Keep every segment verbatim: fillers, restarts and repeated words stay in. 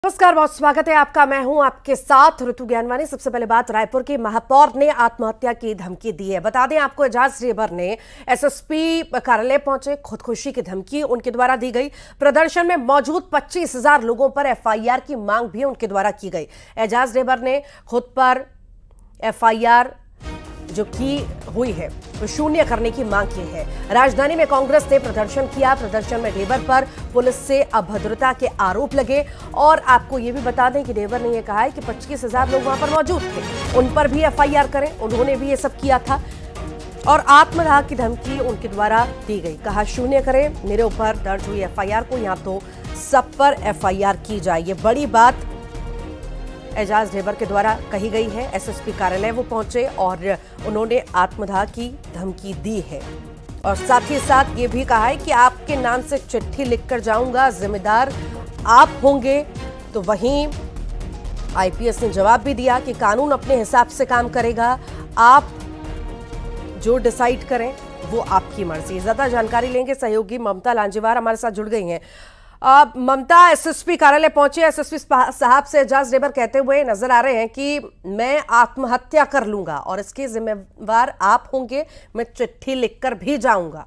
नमस्कार, बहुत स्वागत है आपका। मैं हूं आपके साथ ऋतु ज्ञानवानी। सबसे पहले बात, रायपुर की महापौर ने आत्महत्या की धमकी दी है। बता दें आपको, एजाज ढेबर ने एसएसपी कार्यालय पहुंचे, खुदकुशी की धमकी उनके द्वारा दी गई। प्रदर्शन में मौजूद पच्चीस हजार लोगों पर एफआईआर की मांग भी उनके द्वारा की गई। एजाज ढेबर ने खुद पर एफआईआर जो की हुई है तो शून्य करने की मांग की है। राजधानी में कांग्रेस ने प्रदर्शन किया। प्रदर्शन में ढेबर पर पुलिस से अभद्रता के आरोप लगे। और आपको ये भी बता दें कि ढेबर ने यह कहा है कि पच्चीस हजार लोग वहां पर मौजूद थे, उन पर भी एफआईआर करें, उन्होंने भी ये सब किया था। और आत्मदाह की धमकी उनके द्वारा दी गई। कहा शून्य करें मेरे ऊपर दर्ज हुई एफआईआर को, या तो सब पर एफआईआर की जाए। ये बड़ी बात एजाज ढेबर के द्वारा कही गई है। एसएसपी कार्यालय वो पहुंचे और उन्होंने आत्मदाह की धमकी दी है। और साथ ही साथ ये भी कहा है कि आपके नाम से चिट्ठी लिखकर जाऊंगा, जिम्मेदार आप होंगे। तो वहीं आईपीएस ने जवाब भी दिया कि कानून अपने हिसाब से काम करेगा, आप जो डिसाइड करें वो आपकी मर्जी। ज्यादा जानकारी लेंगे, सहयोगी ममता लांजेवार हमारे साथ जुड़ गई हैं। अब ममता, एसएसपी कार्यालय पहुंचे, एसएसपी साहब से एजाज ढेबर कहते हुए नजर आ रहे हैं कि मैं आत्महत्या कर लूंगा और इसके जिम्मेवार आप होंगे, मैं चिट्ठी लिखकर भी जाऊंगा।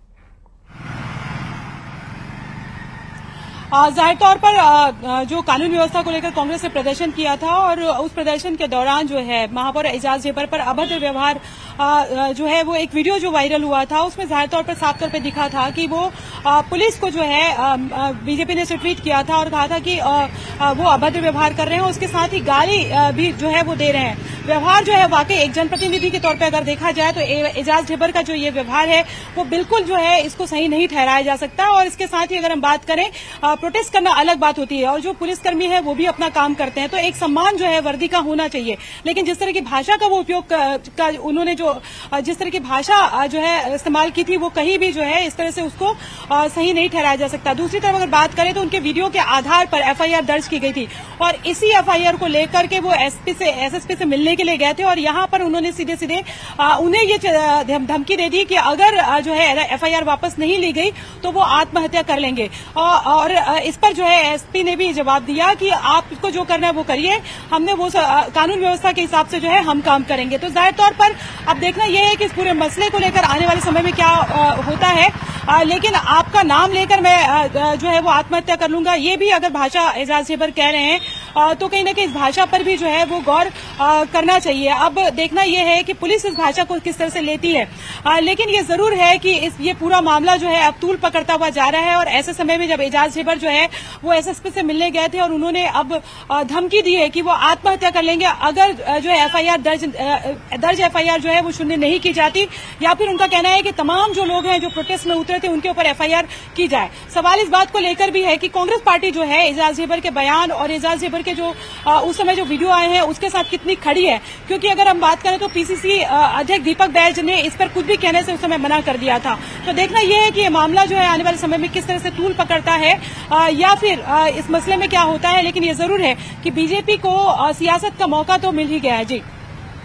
जाहिर तौर पर जो कानून व्यवस्था को लेकर कांग्रेस ने प्रदर्शन किया था और उस प्रदर्शन के दौरान जो है महापौर एजाज ढेबर पर अभद्र व्यवहार जो है वो एक वीडियो जो वायरल हुआ था, उसमें जाहिर तौर पर साफ तौर पर दिखा था कि वो पुलिस को जो है बीजेपी ने ट्वीट किया था और कहा था कि वो अभद्र व्यवहार कर रहे हैं। उसके साथ ही गाली भी जो है वो दे रहे हैं। व्यवहार जो है वाकई एक जनप्रतिनिधि के तौर पर अगर देखा जाए तो एजाज ढेबर का जो ये व्यवहार है वो बिल्कुल जो है इसको सही नहीं ठहराया जा सकता। और इसके साथ ही अगर हम बात करें, प्रोटेस्ट करना अलग बात होती है और जो पुलिसकर्मी है वो भी अपना काम करते हैं, तो एक सम्मान जो है वर्दी का होना चाहिए। लेकिन जिस तरह की भाषा का वो उपयोग का उन्होंने जो जिस तरह की भाषा जो है इस्तेमाल की थी, वो कहीं भी जो है इस तरह से उसको सही नहीं ठहराया जा सकता। दूसरी तरफ अगर बात करें तो उनके वीडियो के आधार पर एफआईआर दर्ज की गई थी और इसी एफआईआर को लेकर के वो एसपी से एसएसपी से मिलने के लिए गए थे और यहां पर उन्होंने सीधे सीधे उन्हें ये धमकी दे दी कि अगर जो है एफआईआर वापस नहीं ली गई तो वो आत्महत्या कर लेंगे। और इस पर जो है एसपी ने भी जवाब दिया कि आपको जो करना है वो करिए, हमने वो कानून व्यवस्था के हिसाब से जो है हम काम करेंगे। तो जाहिर तौर पर अब देखना यह है कि इस पूरे मसले को लेकर आने वाले समय में क्या होता है। आ, लेकिन आपका नाम लेकर मैं आ, जो है वो आत्महत्या कर लूंगा, ये भी अगर भाषा एजाज ढेबर कह रहे हैं आ, तो कहीं ना कहीं इस भाषा पर भी जो है वो गौर आ, करना चाहिए। अब देखना यह है कि पुलिस इस भाषा को किस तरह से लेती है। आ, लेकिन ये जरूर है कि इस ये पूरा मामला जो है अब तूल पकड़ता हुआ जा रहा है। और ऐसे समय में जब एजाज ढेबर जो है वो एसएसपी से मिलने गए थे और उन्होंने अब धमकी दी है कि वो आत्महत्या कर लेंगे अगर जो है एफआईआर दर्ज दर्ज एफआईआर जो है वो शून्य नहीं की जाती, या फिर उनका कहना है कि तमाम जो लोग हैं जो प्रोटेस्ट में उतरे थे उनके ऊपर एफआईआर की जाए। सवाल इस बात को लेकर भी है कि कांग्रेस पार्टी जो है एजाज ढेबर के बयान और एजाज ढेबर के जो आ, उस समय जो वीडियो आए हैं उसके साथ कितनी खड़ी है। क्योंकि अगर हम बात करें तो पीसीसी अध्यक्ष दीपक बैज ने इस पर कुछ भी कहने से उस समय मना कर दिया था। तो देखना यह है कि ये मामला जो है आने वाले समय में किस तरह से तूल पकड़ता है आ, या फिर आ, इस मसले में क्या होता है। लेकिन ये जरूर है कि बीजेपी को आ, सियासत का मौका तो मिल ही गया है। जी,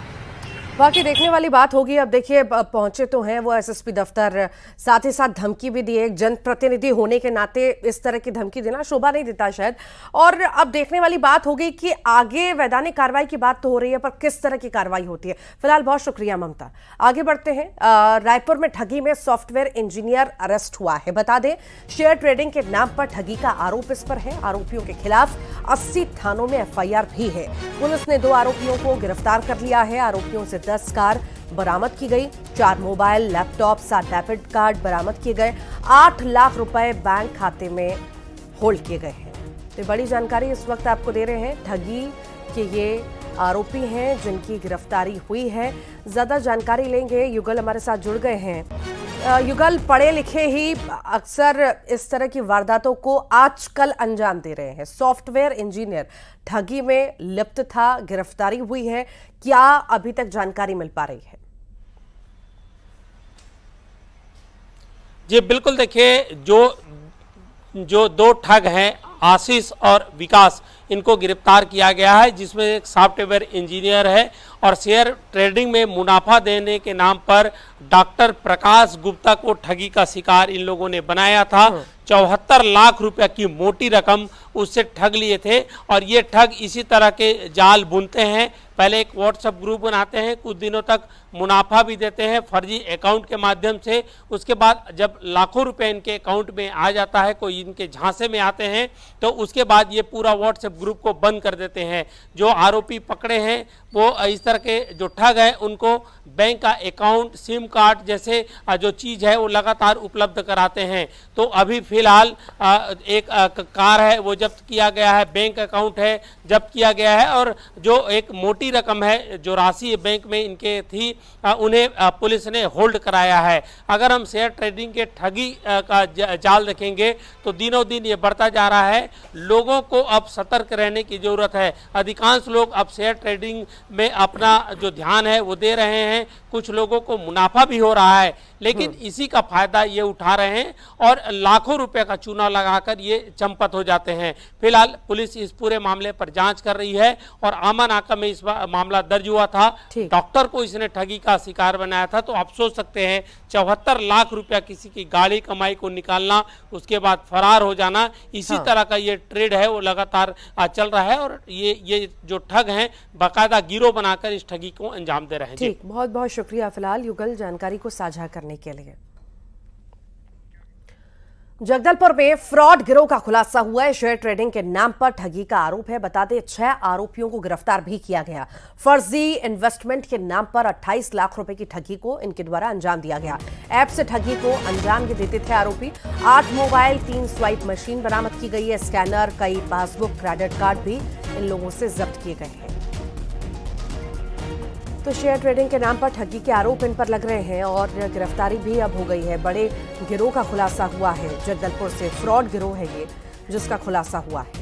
बाकी देखने वाली बात होगी। अब देखिए, पहुंचे तो हैं वो एसएसपी दफ्तर, साथ ही साथ धमकी भी दी। एक जनप्रतिनिधि होने के नाते इस तरह की धमकी देना शोभा नहीं देता शायद। और अब देखने वाली बात होगी कि आगे वैधानिक कार्रवाई की बात तो हो रही है, पर किस तरह की कार्रवाई होती है। फिलहाल बहुत शुक्रिया ममता। आगे बढ़ते हैं। रायपुर में ठगी में सॉफ्टवेयर इंजीनियर अरेस्ट हुआ है। बता दें, शेयर ट्रेडिंग के नाम पर ठगी का आरोप इस पर है। आरोपियों के खिलाफ अस्सी थानों में एफआईआर भी है। पुलिस ने दो आरोपियों को गिरफ्तार कर लिया है। आरोपियों से दस कार बरामद की गई, चार मोबाइल, लैपटॉप, सात डेबिट कार्ड बरामद किए गए, आठ लाख रुपए बैंक खाते में होल्ड किए गए हैं। तो बड़ी जानकारी इस वक्त आपको दे रहे हैं। ठगी के ये आरोपी हैं जिनकी गिरफ्तारी हुई है। ज्यादा जानकारी लेंगे, युगल हमारे साथ जुड़ गए हैं। युगल, पढ़े लिखे ही अक्सर इस तरह की वारदातों को आजकल अंजाम दे रहे हैं। सॉफ्टवेयर इंजीनियर ठगी में लिप्त था, गिरफ्तारी हुई है। क्या अभी तक जानकारी मिल पा रही है? जी बिल्कुल, देखिए जो जो दो ठग हैं आशीष और विकास, इनको गिरफ्तार किया गया है, जिसमें एक सॉफ्टवेयर इंजीनियर है और शेयर ट्रेडिंग में मुनाफा देने के नाम पर डॉक्टर प्रकाश गुप्ता को ठगी का शिकार इन लोगों ने बनाया था। चौहत्तर लाख रुपए की मोटी रकम उससे ठग लिए थे। और ये ठग इसी तरह के जाल बुनते हैं, पहले एक व्हाट्सएप ग्रुप बनाते हैं, कुछ दिनों तक मुनाफा भी देते हैं फर्जी अकाउंट के माध्यम से। उसके बाद जब लाखों रुपए इनके अकाउंट में आ जाता है, कोई इनके झांसे में आते हैं, तो उसके बाद ये पूरा व्हाट्सएप ग्रुप को बंद कर देते हैं। जो आरोपी पकड़े हैं वो इस तरह के जो ठग हैं उनको बैंक का अकाउंट, सिम कार्ड जैसे जो चीज़ है वो लगातार उपलब्ध कराते हैं। तो अभी फिलहाल एक कार है वो जब्त किया गया है, बैंक अकाउंट है जब्त किया गया है, और जो एक मोटी रकम है जो राशि बैंक में इनके थी उन्हें पुलिस ने होल्ड कराया है। अगर हम शेयर ट्रेडिंग के ठगी का जाल देखेंगे तो दिनों दिन ये बढ़ता जा रहा है। लोगों को अब सतर्क रहने की जरूरत है। अधिकांश लोग अब शेयर ट्रेडिंग में अपना जो ध्यान है वो दे रहे हैं, कुछ लोगों को मुनाफा भी हो रहा है, लेकिन इसी का फायदा ये उठा रहे हैं और लाखों रुपए का चूना लगाकर ये चंपत हो जाते हैं। फिलहाल पुलिस इस पूरे मामले पर जांच कर रही है और आमा नाका में इस मामला दर्ज हुआ था। डॉक्टर को इसने ठगी का शिकार बनाया था। तो आप सोच सकते हैं चौहत्तर लाख रुपया किसी की गाड़ी कमाई को निकालना, उसके बाद फरार हो जाना, इसी हाँ। तरह का ये ट्रेड है वो लगातार चल रहा है और ये ये जो ठग हैं बाकायदा गिरोह बनाकर इस ठगी को अंजाम दे रहे हैं। ठीक, बहुत बहुत शुक्रिया फिलहाल युगल जानकारी को साझा करने के लिए। जगदलपुर में फ्रॉड गिरोह का खुलासा हुआ है। शेयर ट्रेडिंग के नाम पर ठगी का आरोप है। बता दें छह आरोपियों को गिरफ्तार भी किया गया। फर्जी इन्वेस्टमेंट के नाम पर अट्ठाईस लाख रुपए की ठगी को इनके द्वारा अंजाम दिया गया। ऐप से ठगी को अंजाम ये देते थे आरोपी। आठ मोबाइल, तीन स्वाइप मशीन बरामद की गई है। स्कैनर, कई पासबुक, क्रेडिट कार्ड भी इन लोगों से जब्त किए गए हैं। तो शेयर ट्रेडिंग के नाम पर ठगी के आरोप इन पर लग रहे हैं और गिरफ्तारी भी अब हो गई है। बड़े गिरोह का खुलासा हुआ है। जगदलपुर से फ्रॉड गिरोह है ये जिसका खुलासा हुआ है।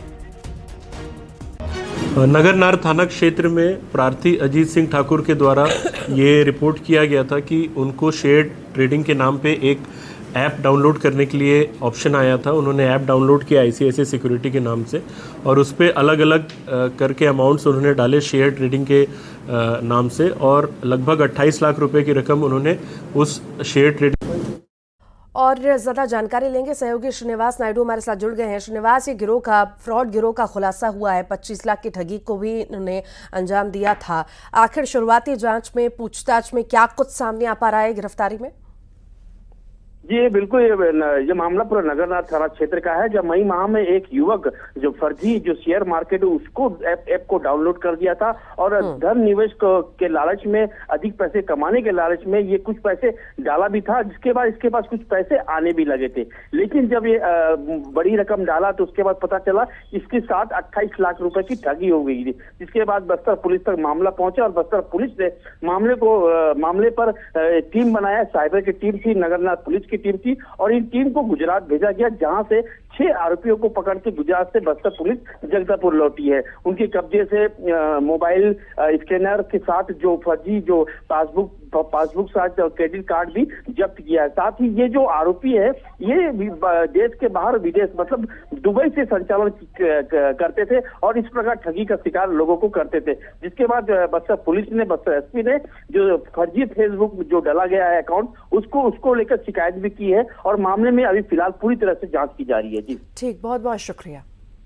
नगरनार थाना क्षेत्र में प्रार्थी अजीत सिंह ठाकुर के द्वारा ये रिपोर्ट किया गया था कि उनको शेयर ट्रेडिंग के नाम पे एक ऐप डाउनलोड करने के लिए ऑप्शन आया था। उन्होंने ऐप डाउनलोड किया आईसीआईसीआई सिक्योरिटी के नाम से और उस पर अलग अलग करके अमाउंट्स उन्होंने डाले शेयर ट्रेडिंग के नाम से और लगभग अट्ठाईस लाख रुपए की रकम उन्होंने उस शेयर ट्रेडिंग। और ज्यादा जानकारी लेंगे, सहयोगी श्रीनिवास नायडू हमारे साथ जुड़ गए हैं। श्रीनिवास, ये गिरोह का फ्रॉड गिरोह का खुलासा हुआ है। पच्चीस लाख की ठगी को भी इन्होंने अंजाम दिया था। आखिर शुरुआती जांच में, पूछताछ में क्या कुछ सामने आ पा रहा है गिरफ्तारी में? जी बिल्कुल, ये मामला पूरा नगरनार थाना क्षेत्र का है। जब मई माह में एक युवक जो फर्जी जो शेयर मार्केट उसको ऐप ऐप को डाउनलोड कर दिया था और धन निवेश के लालच में, अधिक पैसे कमाने के लालच में ये कुछ पैसे डाला भी था, जिसके बाद इसके पास कुछ पैसे आने भी लगे थे। लेकिन जब ये बड़ी रकम डाला तो उसके बाद पता चला इसके साथ अट्ठाईस लाख रुपए की ठगी हो गई थी। जिसके बाद बस्तर पुलिस तक मामला पहुंचा और बस्तर पुलिस ने मामले को मामले पर टीम बनाया। साइबर की टीम थी, नगरनार पुलिस की टीम थी और इन टीम को गुजरात भेजा गया, जहां से छह आरोपियों को पकड़ के गुजरात से बस्तर पुलिस जगदलपुर लौटी है। उनके कब्जे से मोबाइल स्कैनर के साथ जो फर्जी जो पासबुक पासबुक साथ क्रेडिट कार्ड भी जब्त किया है। साथ ही ये जो आरोपी है ये देश के बाहर विदेश मतलब दुबई से संचालन करते थे और इस प्रकार ठगी का शिकार लोगों को करते थे। जिसके बाद बस्तर पुलिस ने, बस्तर एसपी ने जो फर्जी फेसबुक जो डाला गया है अकाउंट उसको उसको लेकर शिकायत भी की है और मामले में अभी फिलहाल पूरी तरह से जांच की जा रही है। जी ठीक, बहुत बहुत शुक्रिया।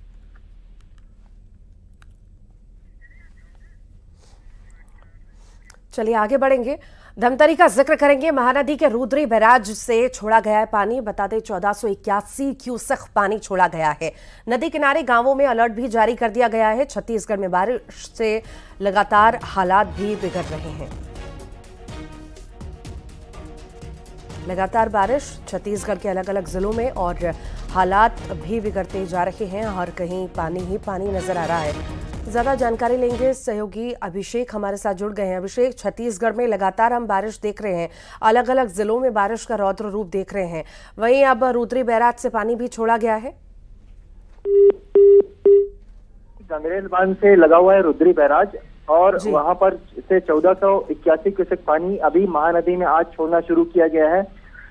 चलिए आगे बढ़ेंगे, धमतरी का जिक्र करेंगे। महानदी के रुद्री बैराज से छोड़ा गया है पानी। बता दें चौदह सौ इक्यासी क्यूसेक पानी छोड़ा गया है। नदी किनारे गांवों में अलर्ट भी जारी कर दिया गया है। छत्तीसगढ़ में बारिश से लगातार हालात भी बिगड़ रहे हैं। लगातार बारिश छत्तीसगढ़ के अलग अलग जिलों में और हालात भी बिगड़ते जा रहे हैं। हर कहीं पानी ही पानी नजर आ रहा है। ज्यादा जानकारी लेंगे, सहयोगी अभिषेक हमारे साथ जुड़ गए हैं। अभिषेक, छत्तीसगढ़ में लगातार हम बारिश देख रहे हैं, अलग अलग जिलों में बारिश का रौद्र रूप देख रहे हैं, वहीं अब रुद्री बैराज से पानी भी छोड़ा गया है। गंगरेल बांध से लगा हुआ है रुद्री बैराज और वहां पर से चौदह सौ इक्यासी क्यूसेक पानी अभी महानदी में आज छोड़ना शुरू किया गया है।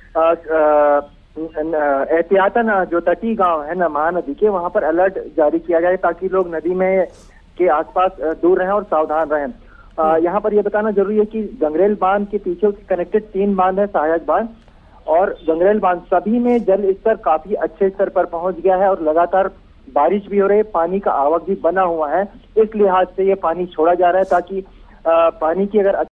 एहतियातन जो तटीय गांव है ना महानदी के, वहां पर अलर्ट जारी किया गया है ताकि लोग नदी में के आसपास दूर रहें और सावधान रहें। यहाँ पर यह बताना जरूरी है कि गंगरेल बांध के पीछे कनेक्टेड तीन बांध है, सहायक बांध और गंगरेल बांध, सभी में जल स्तर काफी अच्छे स्तर पर पहुंच गया है और लगातार बारिश भी हो रही है, पानी का आवक भी बना हुआ है। इस लिहाज से ये पानी छोड़ा जा रहा है ताकि आ, पानी की अगर